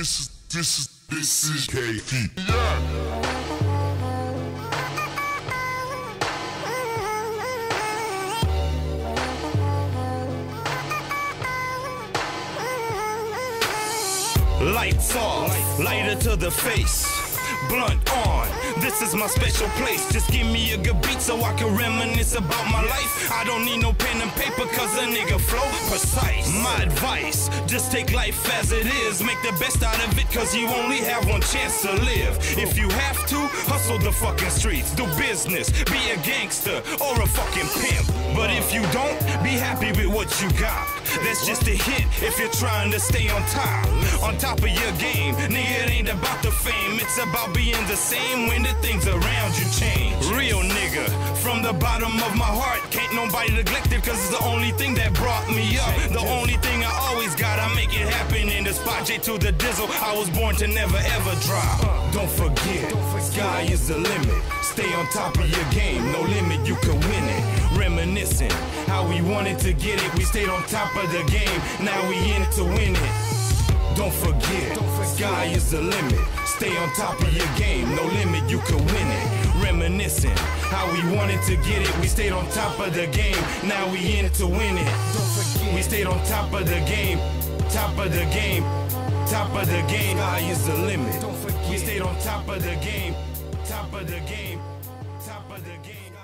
This is KP. Yeah. Lights off, lighter to the face, blunt on. This is my special place. Just give me a good beat so I can reminisce about my life. I don't need no pen and paper cause a nigga flow precise. My advice, just take life as it is. Make the best out of it cause you only have one chance to live. If you have to, hustle the fucking streets. Do business, be a gangster or a fucking pimp. But if you don't, be happy with what you got. That's just a hint if you're trying to stay on top of your game. Nigga, it ain't about the fame, it's about being the same when the things around you change. Real nigga, from the bottom of my heart, can't nobody neglect it cause it's the only thing that brought me up. The only thing I always got, I make it happen in the spot. J to the dizzle, I was born to never ever drop. Don't forget, sky is the limit. Stay on top of your game, no limit, you can win it. Reminiscing how we wanted to get it, we stayed on top of the game, now we in it to win it. Don't forget, sky is the limit. Stay on top of your game, no limit, you can win it. Reminiscing how we wanted to get it, we stayed on top of the game, now we in it to win it. We stayed on top of the game, top of the game, top of the game. Sky is the limit. We stayed on top of the game, top of the game, top of the game.